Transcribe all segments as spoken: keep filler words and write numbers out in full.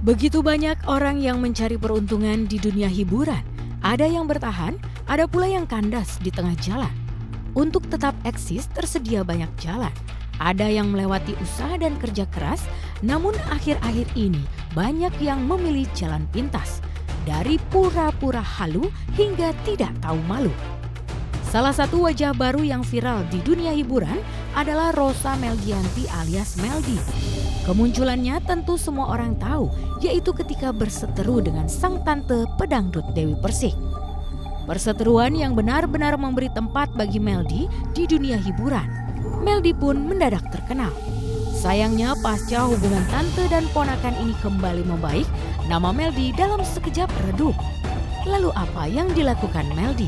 Begitu banyak orang yang mencari peruntungan di dunia hiburan. Ada yang bertahan, ada pula yang kandas di tengah jalan. Untuk tetap eksis tersedia banyak jalan. Ada yang melewati usaha dan kerja keras, namun akhir-akhir ini banyak yang memilih jalan pintas. Dari pura-pura halu hingga tidak tahu malu. Salah satu wajah baru yang viral di dunia hiburan adalah Rosa Melgianti alias Meldi. Kemunculannya tentu semua orang tahu, yaitu ketika berseteru dengan sang tante pedangdut Dewi Persik. Perseteruan yang benar-benar memberi tempat bagi Meldi di dunia hiburan. Meldi pun mendadak terkenal. Sayangnya pasca hubungan tante dan ponakan ini kembali membaik, nama Meldi dalam sekejap redup. Lalu apa yang dilakukan Meldi?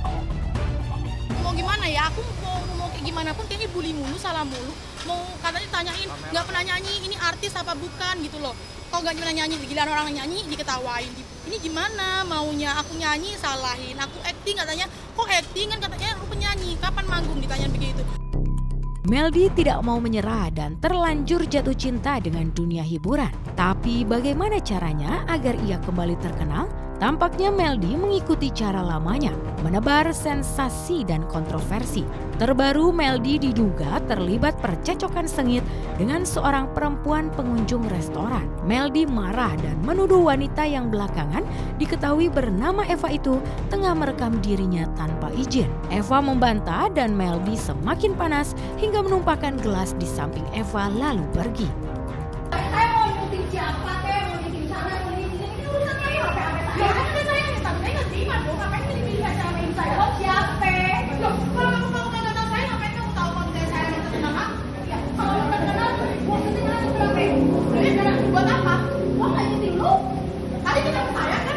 Mau gimana ya, aku mau, mau kayak gimana pun kayaknya bully mulu, salah mulu. Mau katanya tanyain, nggak pernah nyanyi, ini artis apa bukan gitu loh. Kalau nggak pernah nyanyi, giliran orang nyanyi diketawain. Ini gimana maunya, aku nyanyi salahin, aku acting katanya, kok acting kan katanya aku penyanyi, kapan manggung ditanya begitu. Meldi tidak mau menyerah dan terlanjur jatuh cinta dengan dunia hiburan. Tapi bagaimana caranya agar ia kembali terkenal? Tampaknya Meldi mengikuti cara lamanya, menebar sensasi dan kontroversi. Terbaru Meldi diduga terlibat percecokan sengit dengan seorang perempuan pengunjung restoran. Meldi marah dan menuduh wanita yang belakangan diketahui bernama Eva itu tengah merekam dirinya tanpa izin. Eva membantah dan Meldi semakin panas hingga menumpahkan gelas di samping Eva lalu pergi. Saya mau ngikutin siapa, saya mau ngikutin sana, mau ngikutin ini urusan saya apa apa saya. Ya kan saya minta, saya nggak terima dong. Ngapain sih dipilih sama saya? Oh siapa? Loh, kalau kamu mau nggak kenal saya, ngapain kamu tahu kalau saya saya minta kenal aku? Ya, kalau udah kenal, mau ngikutin kenal berapa? Jadi kenal buat apa? Mau nggak ngikutin lu? Tadi kita ke saya kan?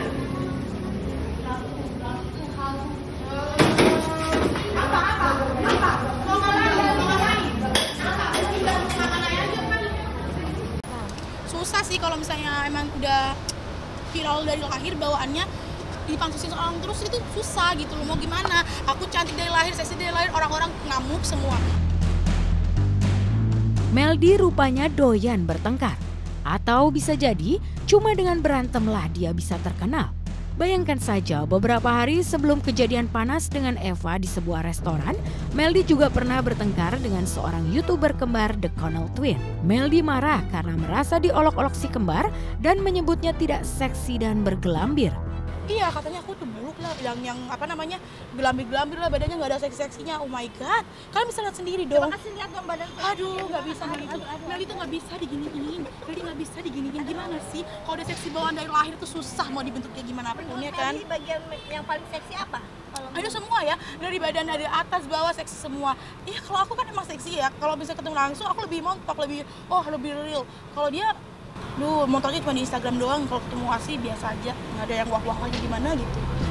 Apa apa? Apa? Mau ngapain? Mau ngapain? Apa? Tinggal makan aja kan? Susah sih kalau misalnya emang udah viral dari lahir bawaannya dipangsusin orang terus itu susah gitu loh, mau gimana. Aku cantik dari lahir, seksi dari lahir, orang-orang ngamuk semua. Meldi rupanya doyan bertengkar. Atau bisa jadi cuma dengan berantemlah dia bisa terkenal. Bayangkan saja beberapa hari sebelum kejadian panas dengan Eva di sebuah restoran, Meldi juga pernah bertengkar dengan seorang YouTuber kembar The Connell Twin. Meldi marah karena merasa diolok-olok si kembar dan menyebutnya tidak seksi dan bergelambir. Iya, katanya aku tuh buluk lah, yang yang apa namanya gelambir-gelambir lah, badannya nggak ada seksi-seksinya. Oh my god, kalian bisa lihat sendiri dong. Coba kasih lihat dong badan. Aduh, nggak bisa gitu. Meldi tuh nggak bisa digini-giniin. Meldi nggak bisa digini-giniin. Gimana sih? Kalau udah seksi bawaan dari lahir tuh susah mau dibentuk kayak gimana pun ya kan. Jadi bagian yang paling seksi apa? Kalau Ada semua ya, dari badan dari atas bawah seksi semua. Iya, kalau aku kan emang seksi ya. Kalau bisa ketemu langsung aku lebih montok, lebih oh lebih real. Kalau dia Duh, montoknya cuma di Instagram doang, kalau ketemu asli biasa aja, nggak ada yang wah-wah aja gimana gitu.